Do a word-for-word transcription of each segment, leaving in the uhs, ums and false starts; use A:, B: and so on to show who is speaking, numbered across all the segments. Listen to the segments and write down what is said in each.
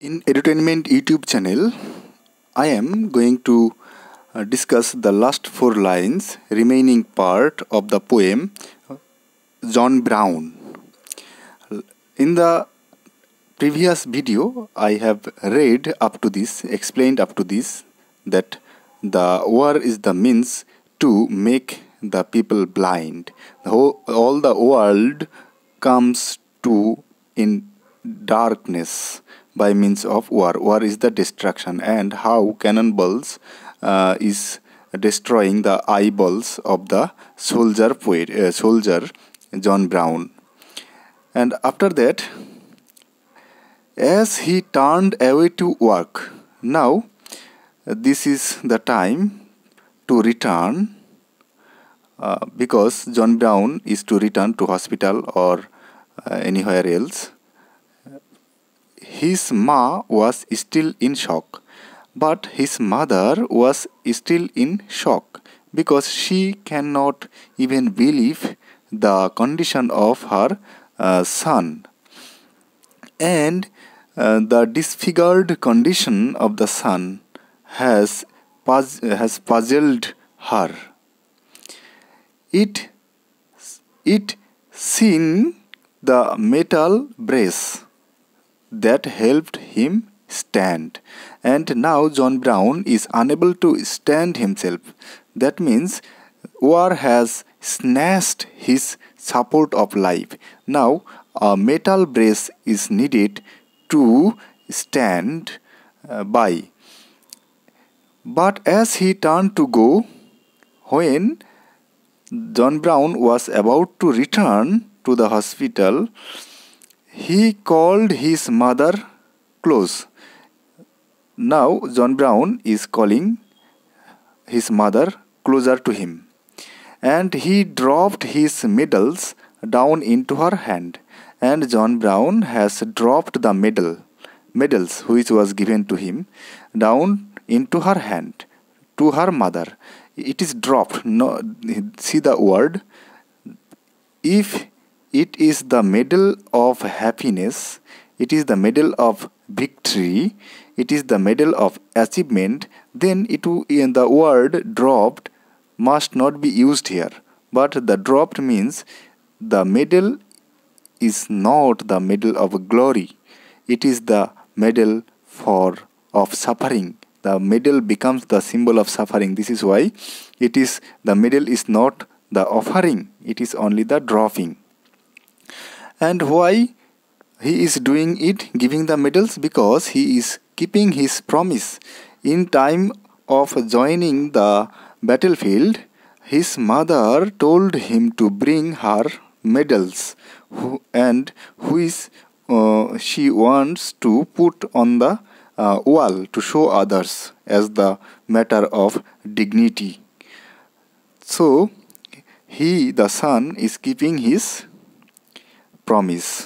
A: In Edutainment YouTube channel, I am going to uh, discuss the last four lines remaining part of the poem John Brown. In the previous video, I have read up to this, explained up to this, that the war is the means to make the people blind. The whole, all the world comes to in darkness by means of war. War is the destruction, and how cannonballs uh, is destroying the eyeballs of the soldier poet, uh, soldier John Brown. And after that, as he turned away to work, now this is the time to return, uh, because John Brown is to return to hospital or uh, anywhere else. His ma was still in shock, but his mother was still in shock because she cannot even believe the condition of her uh, son. And uh, the disfigured condition of the son has, puz has puzzled her. It, it seen the metal brace that helped him stand, and now John Brown is unable to stand himself. That means war has snatched his support of life. Now a metal brace is needed to stand uh, by. But as he turned to go, when John Brown was about to return to the hospital, he called his mother close. Now John Brown is calling his mother closer to him, and he dropped his medals down into her hand, and John Brown has dropped the medal medals which was given to him down into her hand to her mother. It is dropped. No, see the word. If it is the medal of happiness, it is the medal of victory, it is the medal of achievement, then it in the word dropped must not be used here. But the dropped means the medal is not the medal of glory, it is the medal for of suffering. The medal becomes the symbol of suffering. This is why it is the medal is not the offering, it is only the dropping. And why he is doing it, giving the medals? Because he is keeping his promise. In time of joining the battlefield, his mother told him to bring her medals, and which uh, she wants to put on the uh, wall to show others as the matter of dignity. So he, the son, is keeping his promise.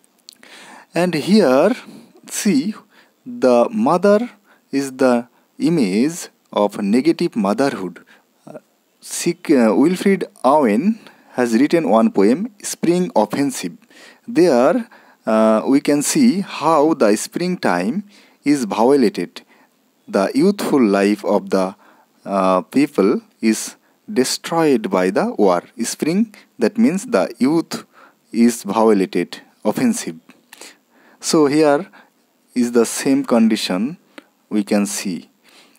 A: And here, see, the mother is the image of negative motherhood. Uh, Wilfred Owen has written one poem, Spring Offensive. There uh, we can see how the springtime is violated. The youthful life of the uh, people is destroyed by the war. Spring, that means the youth is violated, offensive. So here is the same condition we can see.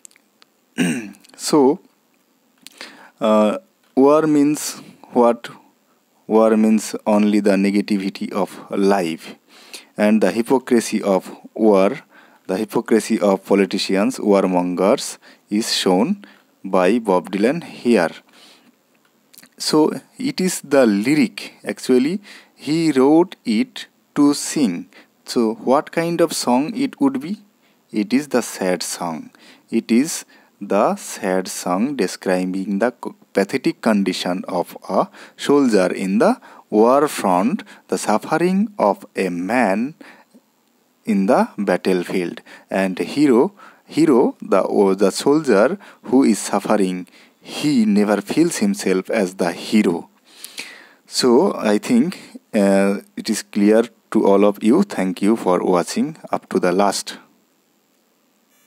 A: So uh, war means what? War means only the negativity of life, and the hypocrisy of war, the hypocrisy of politicians, warmongers, is shown by Bob Dylan here. So it is the lyric, actually he wrote it to sing. So what kind of song it would be? It is the sad song. It is the sad song describing the pathetic condition of a soldier in the war front, the suffering of a man in the battlefield, and hero, hero the, or the soldier who is suffering, he never feels himself as the hero. So I think uh, it is clear To all of you, thank you for watching up to the last.